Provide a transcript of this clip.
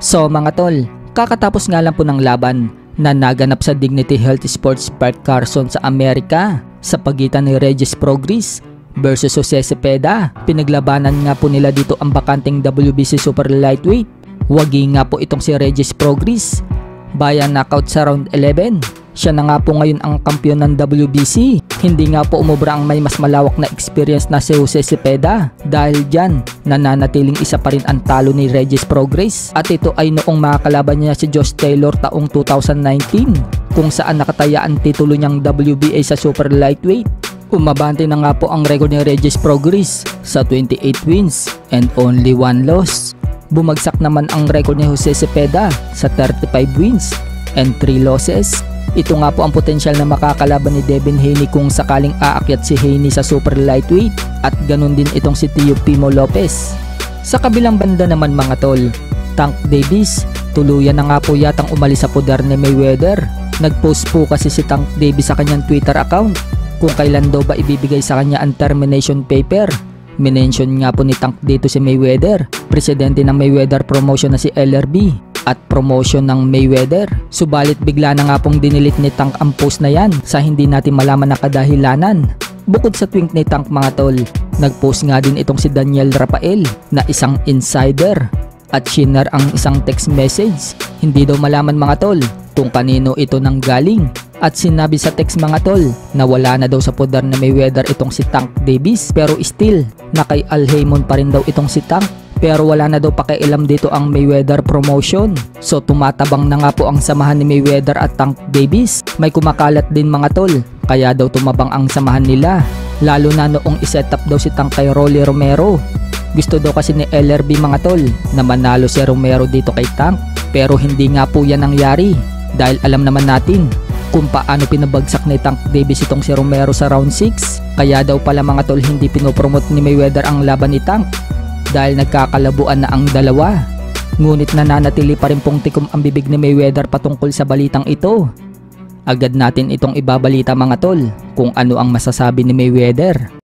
So mga tol, kakatapos nga lang po ng laban na naganap sa Dignity Health Sports Park Carson sa Amerika sa pagitan ni Regis Prograis versus Jose Cepeda. Pinaglabanan nga po nila dito ang bakanting WBC Super Lightweight. Wagi nga po itong si Regis Prograis via knockout sa round 11. Siya na nga po ngayon ang kampiyon ng WBC. Hindi nga po umubra ang may mas malawak na experience na si Jose Cepeda. Dahil dyan, nananatiling isa pa rin ang talo ni Regis Prograis. At ito ay noong makakalaban niya si Josh Taylor taong 2019, kung saan nakataya ang titulo niyang WBA sa Super Lightweight. Umabante na nga po ang record ni Regis Prograis sa 28 wins and only 1 loss. Bumagsak naman ang record ni Jose Cepeda sa 35 wins and 3 losses. Ito nga po ang potensyal na makakalaban ni Devin Haney kung sakaling aakyat si Haney sa Super Lightweight, at ganun din itong si Teofimo Lopez. Sa kabilang banda naman mga tol, Tank Davis, tuluyan na nga po yatang umalis sa poder ni Mayweather. Nagpost po kasi si Tank Davis sa kanyang Twitter account kung kailan daw ba ibibigay sa kanya ang termination paper. Minention nga po ni Tank dito si Mayweather, presidente ng Mayweather Promotion na si LRB, at promotion ng Mayweather. Subalit bigla na nga pong dinilit ni Tank ang post na yan sa hindi natin malaman na kadahilanan. Bukod sa tweet ni Tank mga tol, nagpost nga din itong si Daniel Rafael na isang insider at shinare ang isang text message. Hindi daw malaman mga tol kung kanino ito nang galing, at sinabi sa text mga tol na wala na daw sa poder na Mayweather itong si Tank Davis, pero still na kay Al Haymon pa rin daw itong si Tank. Pero wala na daw pakialam dito ang Mayweather Promotion. So tumatabang na nga po ang samahan ni Mayweather at Tank Davis. May kumakalat din mga tol, kaya daw tumabang ang samahan nila. Lalo na noong iset up daw si Tank kay Rolly Romero. Gusto daw kasi ni LRB mga tol na manalo si Romero dito kay Tank. Pero hindi nga po yan nangyari, dahil alam naman natin kung paano pinabagsak ni Tank Davis itong si Romero sa round 6. Kaya daw pala mga tol hindi pinopromote ni Mayweather ang laban ni Tank, dahil nagkakalabuan na ang dalawa. Ngunit nananatili pa rin pong tikom ang bibig ni Mayweather patungkol sa balitang ito. Agad natin itong ibabalita mga tol kung ano ang masasabi ni Mayweather.